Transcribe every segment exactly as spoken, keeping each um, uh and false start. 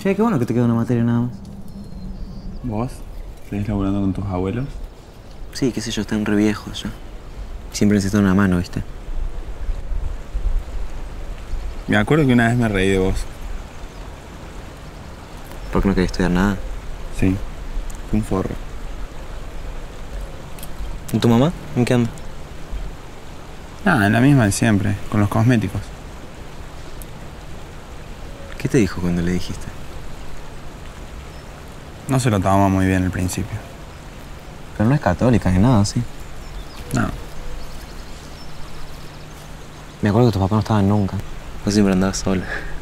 Che, qué bueno que te queda una materia nada más. ¿Vos? ¿Seguís laburando con tus abuelos? Sí, qué sé yo, están re viejos ya. Siempre necesitan una mano, ¿viste? Me acuerdo que una vez me reí de vos. ¿Por qué no querés estudiar nada? Sí, un forro. ¿Y tu mamá? ¿En qué anda? Nada, en la misma de siempre, con los cosméticos. ¿Qué te dijo cuando le dijiste? No se lo tomaba muy bien al principio. Pero no es católica ni nada, ¿sí? No. Me acuerdo que tus papás no estaban nunca. Vos siempre andabas sola.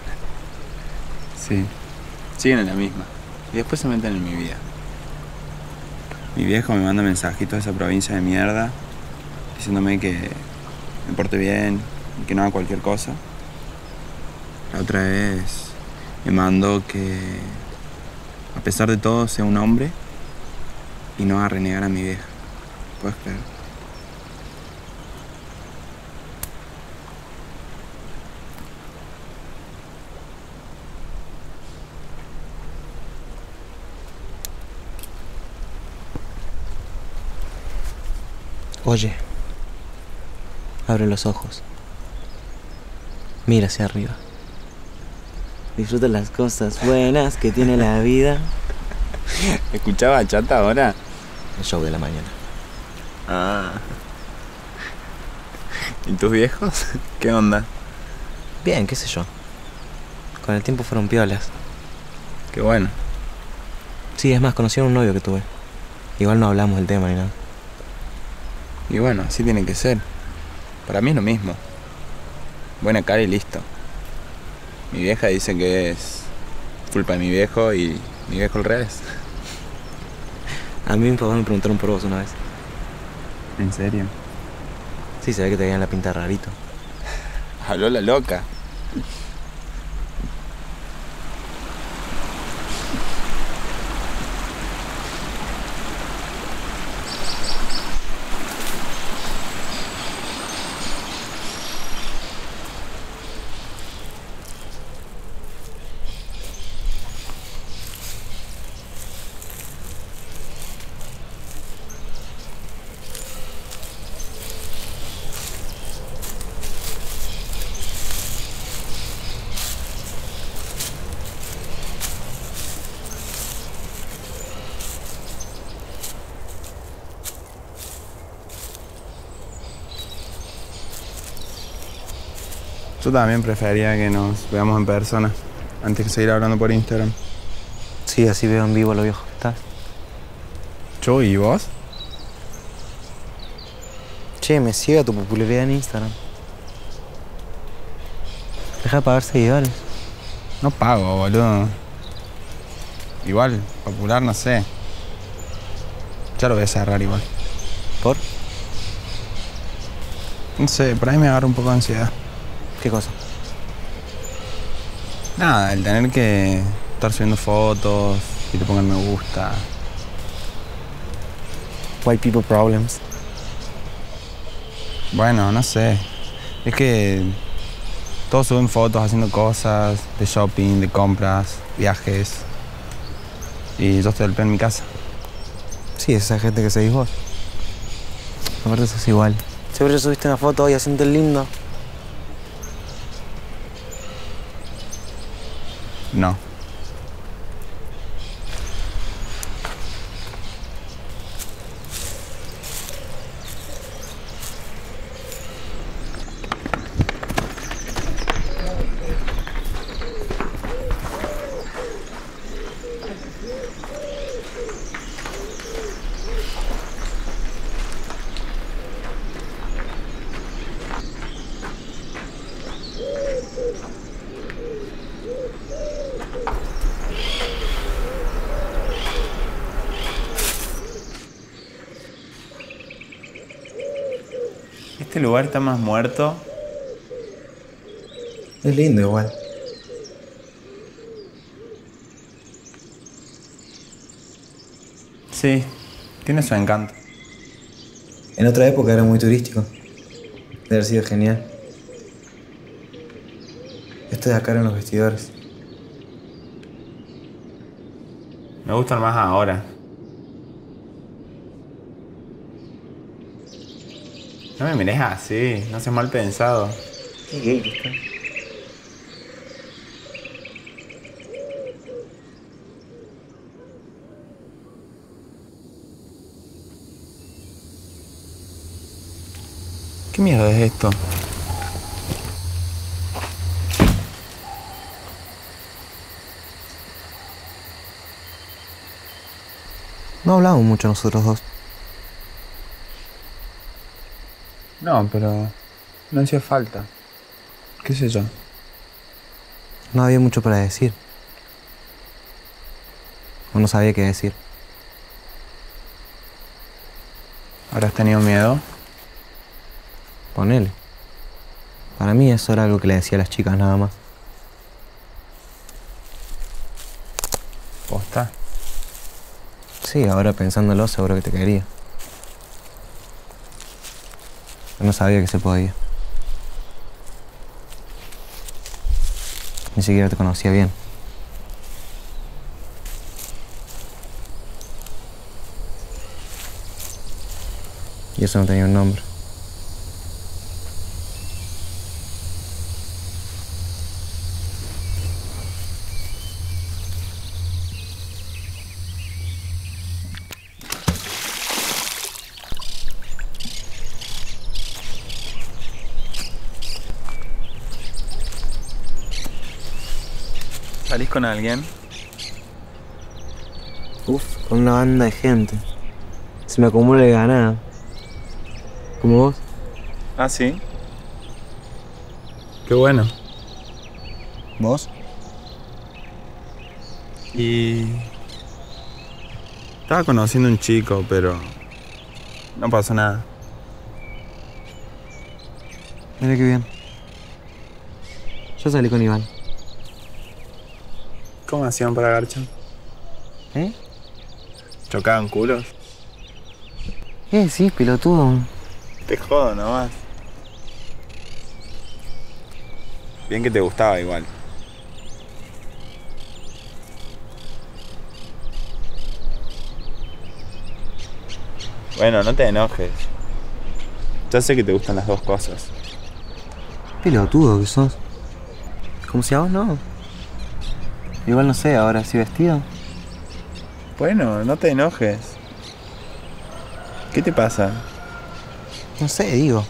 Sí. Siguen en la misma. Y después se meten en mi vida. Mi viejo me manda mensajitos de esa provincia de mierda diciéndome que me porte bien y que no haga cualquier cosa. La otra vez me mandó que a pesar de todo sea un hombre y no a renegar a mi vieja. ¿Puedes creer? Oye, abre los ojos. Mira hacia arriba. Disfruta las cosas buenas que tiene la vida. ¿Escuchaba bachata ahora? El show de la mañana. Ah. ¿Y tus viejos? ¿Qué onda? Bien, qué sé yo. Con el tiempo fueron piolas. Qué bueno. Sí, es más, conocí a un novio que tuve. Igual no hablamos del tema ni nada. Y bueno, así tiene que ser. Para mí es lo mismo. Buena cara y listo. Mi vieja dice que es culpa de mi viejo y mi viejo al revés. A mí mis papás me preguntaron por vos una vez. ¿En serio? Sí, se ve que te veían la pinta rarito. Habló la loca. Yo también prefería que nos veamos en persona antes que seguir hablando por Instagram. Sí, así veo en vivo lo viejo que estás. ¿Yo y vos? Che, me ciega tu popularidad en Instagram. Deja de pagar seguidores. No pago, boludo. Igual, popular, no sé. Ya lo voy a cerrar igual. ¿Por? No sé, por ahí me agarra un poco de ansiedad. ¿Qué cosa? Nada, el tener que estar subiendo fotos, que te pongan me gusta. White people problems. Bueno, no sé. Es que todos suben fotos haciendo cosas, de shopping, de compras, viajes. Y yo estoy al pie en mi casa. Sí, esa gente que seguís vos. Aparte sos igual. Siempre subiste una foto hoy haciendo el lindo. No. Este lugar está más muerto. Es lindo igual. Sí, tiene su encanto. En otra época era muy turístico. Debe haber sido genial. Esto de acá eran los vestidores. Me gustan más ahora. No me mires así, no seas mal pensado. Qué gay que está. ¿Qué mierda es esto? No hablamos mucho nosotros dos. No, pero no hacía falta. ¿Qué sé yo? No había mucho para decir. O no sabía qué decir. ¿Habrás tenido miedo? Ponele. Para mí eso era algo que le decía a las chicas nada más. ¿Posta? Sí, ahora pensándolo seguro que te quería. Pero no sabía que se podía. Ni siquiera te conocía bien. Y eso no tenía un nombre. ¿Salís con alguien? Uf, con una banda de gente. Se me acumula el ganado. ¿Como vos? Ah, sí. Qué bueno. ¿Vos? Y... estaba conociendo a un chico, pero... no pasó nada. Mira qué bien. Yo salí con Iván. ¿Cómo hacían para garcha? ¿Eh? ¿Chocaban culos? ¿Qué decís, pelotudo? Te jodo nomás. Bien que te gustaba igual. Bueno, no te enojes. Ya sé que te gustan las dos cosas. Pelotudo que sos. Como si a vos no. Igual no sé, ahora sí vestido. Bueno, no te enojes. ¿Qué te pasa? No sé, digo.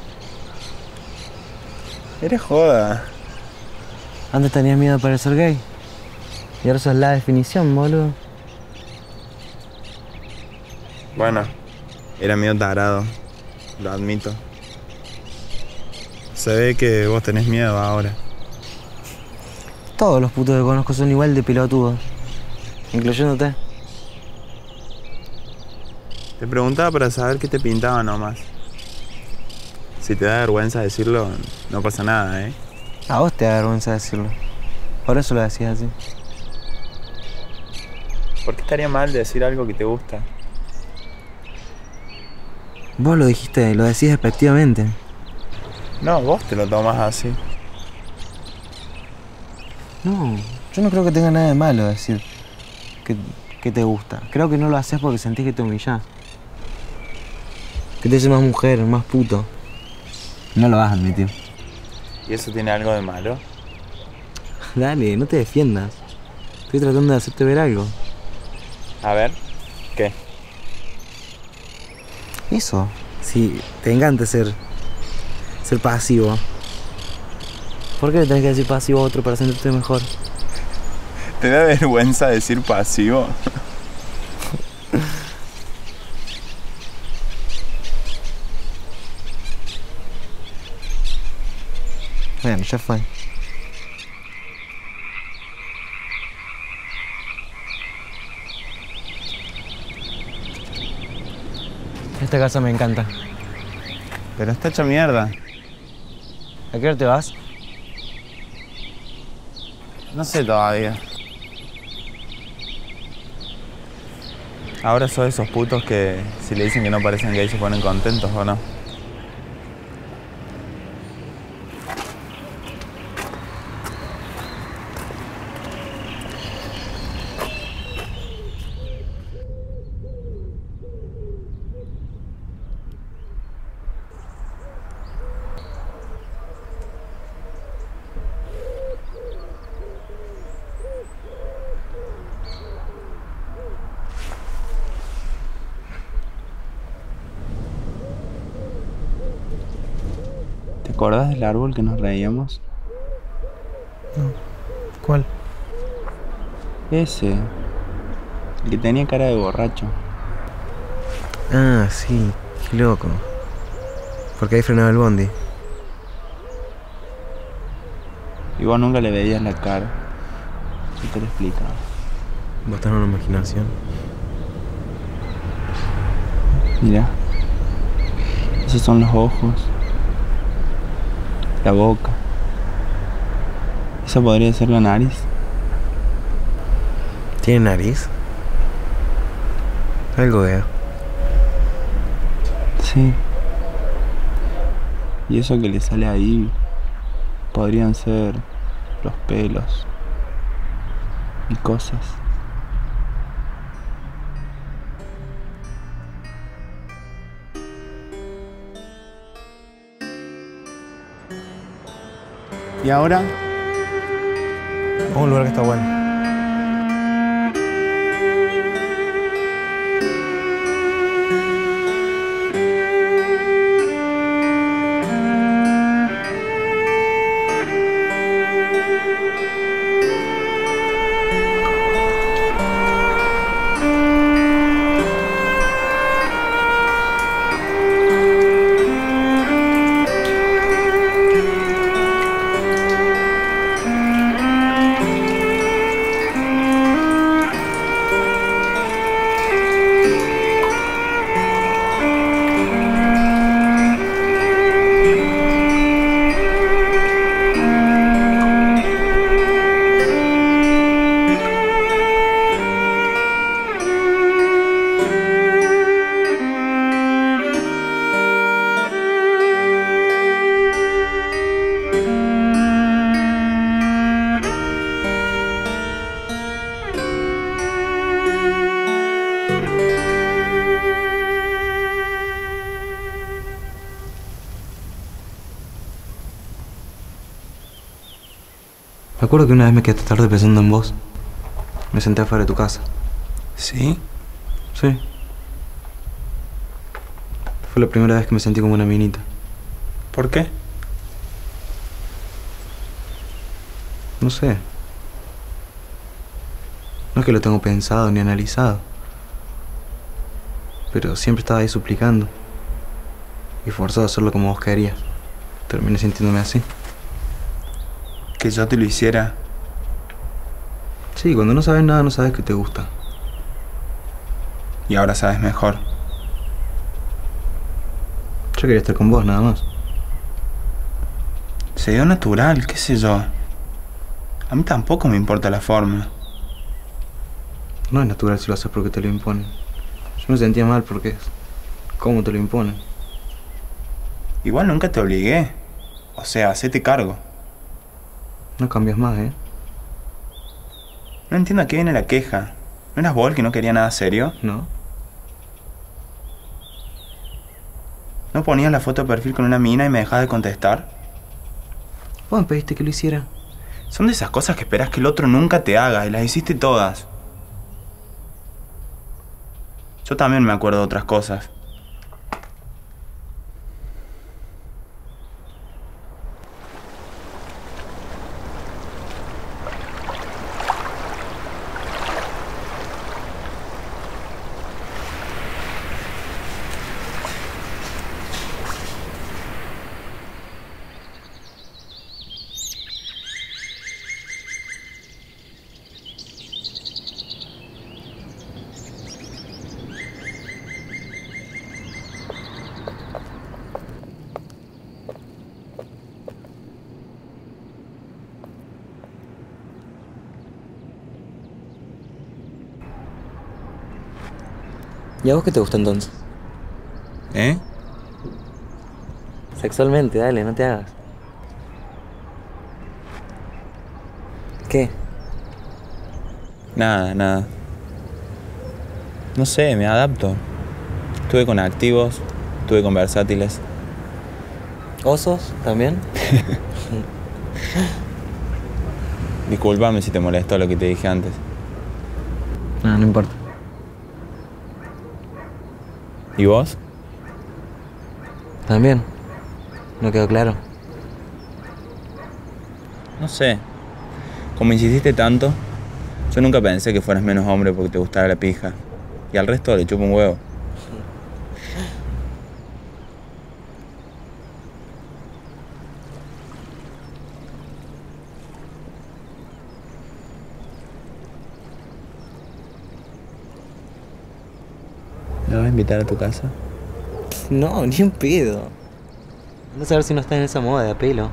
Eres joda. Antes tenías miedo de parecer gay. Y ahora sos la definición, boludo. Bueno, era medio tarado. Lo admito. Se ve que vos tenés miedo ahora. Todos los putos que conozco son igual de pelotudos. Incluyéndote. Te preguntaba para saber qué te pintaba nomás. Si te da vergüenza decirlo, no pasa nada, ¿eh? A vos te da vergüenza decirlo. Por eso lo decías así. ¿Por qué estaría mal decir algo que te gusta? Vos lo dijiste, lo decís despectivamente. No, vos te lo tomas así. No, yo no creo que tenga nada de malo decir que, que te gusta. Creo que no lo haces porque sentís que te humillás. Que te hace más mujer, más puto. No lo vas a admitir. ¿Y eso tiene algo de malo? Dale, no te defiendas. Estoy tratando de hacerte ver algo. A ver, ¿qué? Eso. Sí, te encanta ser... ser pasivo. ¿Por qué le tenés que decir pasivo a otro para sentirte mejor? ¿Te da vergüenza decir pasivo? Bueno, ya fue. Esta casa me encanta. Pero está hecha mierda. ¿A qué hora te vas? No sé todavía. Ahora sos esos putos que si le dicen que no parecen gays se ponen contentos, ¿o no? acordás del árbol que nos reíamos? No. ¿Cuál? Ese. El que tenía cara de borracho. Ah, sí. Qué loco. Porque ahí frenaba el bondi. Y vos nunca le veías la cara. Yo te lo explicaba. Vos tenés una imaginación. Mira. Esos son los ojos. La boca. Esa podría ser la nariz. ¿Tiene nariz? Algo veo. Sí. Y eso que le sale ahí podrían ser los pelos y cosas. ¿Y ahora? Vamos a un lugar que está bueno. Me acuerdo que una vez me quedé tarde pensando en vos. Me senté afuera de tu casa. ¿Sí? Sí. Fue la primera vez que me sentí como una minita. ¿Por qué? No sé. No es que lo tengo pensado ni analizado. Pero siempre estaba ahí suplicando. Y forzado a hacerlo como vos querías. Terminé sintiéndome así. Que yo te lo hiciera. Sí, cuando no sabes nada no sabes que te gusta. Y ahora sabes mejor. Yo quería estar con vos, nada más. Se dio natural, qué sé yo. A mí tampoco me importa la forma. No es natural si lo haces porque te lo imponen. Yo me sentía mal porque es cómo te lo imponen. Igual nunca te obligué. O sea, hacete cargo. No cambias más, ¿eh? No entiendo a qué viene la queja. ¿No eras vos el que no quería nada serio? ¿No? ¿No ponías la foto de perfil con una mina y me dejabas de contestar? Vos me pediste que lo hiciera. Son de esas cosas que esperás que el otro nunca te haga y las hiciste todas. Yo también me acuerdo de otras cosas. ¿Y a vos qué te gusta entonces? ¿Eh? Sexualmente, dale, no te hagas. ¿Qué? Nada, nada. No sé, me adapto. Estuve con activos, estuve con versátiles. ¿Osos también? Discúlpame si te molestó lo que te dije antes. No, no importa. ¿Y vos? También. ¿No quedó claro? No sé. Como insististe tanto, yo nunca pensé que fueras menos hombre porque te gustara la pija. Y al resto le chupo un huevo. ¿Me vas a invitar a tu casa? No, ni un pedo. Anda a saber si no estás en esa moda de apelo.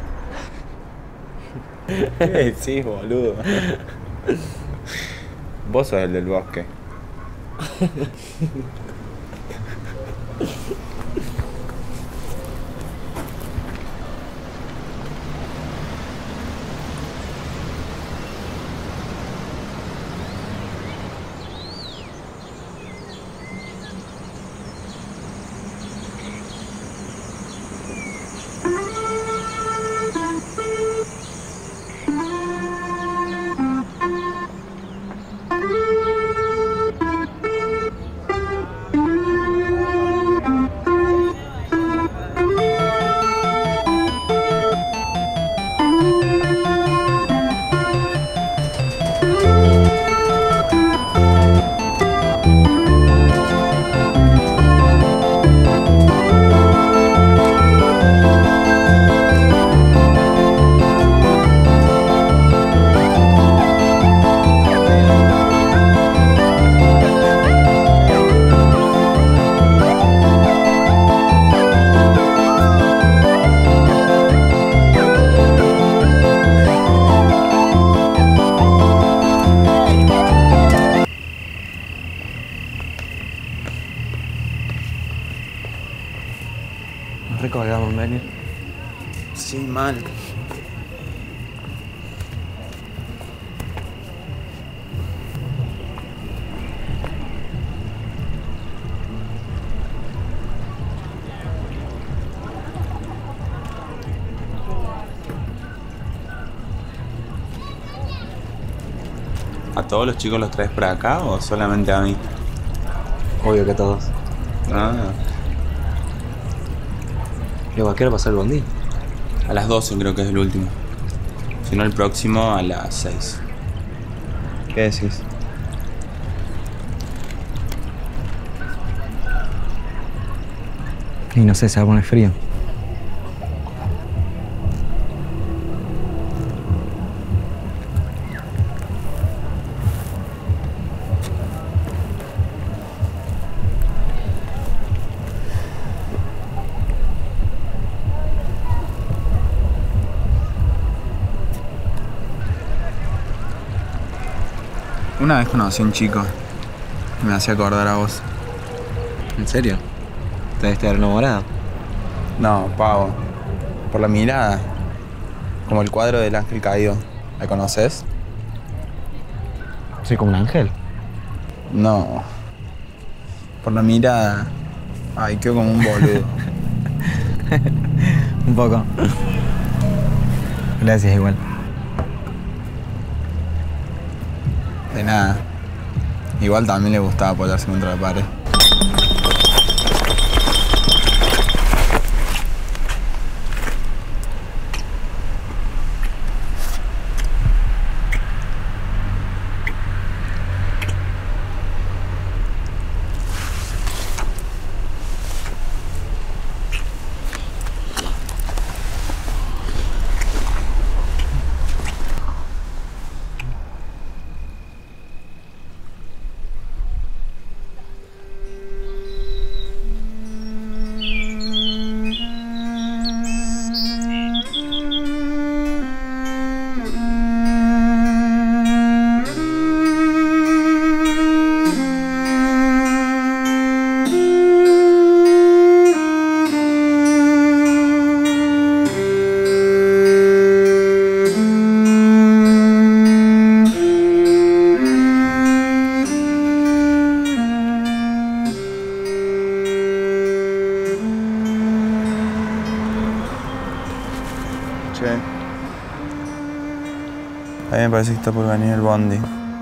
¿Qué decís, boludo? Vos sos el del bosque. Nos recolgamos en venir. Sí, mal. ¿A todos los chicos los traes para acá o solamente a mí? Obvio que todos. Ah, Luego, ¿a qué hora pasa el bondi? a las doce creo que es el último. Si no, el próximo a las seis. ¿Qué decís? Y no sé, se va a poner frío. Una vez conocí a un chico y me hacía acordar a vos. ¿En serio? ¿Te debiste haber enamorado? No, pavo. Por la mirada. Como el cuadro del ángel caído. ¿La conoces? ¿Soy como un ángel? No. Por la mirada. Ay, quedo como un boludo. Un poco. Gracias, igual. De nada. Igual también le gustaba apoyarse contra la pared. A mí me parece que está por venir el bondi.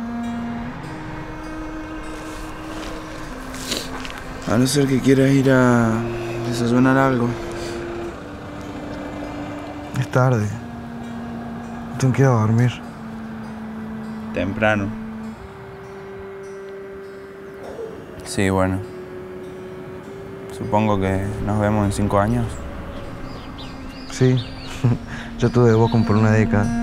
A no ser que quieras ir a desayunar algo. Es tarde. Tengo que ir a dormir. Temprano. Sí, bueno. Supongo que nos vemos en cinco años. Sí, yo tuve vos como por una década.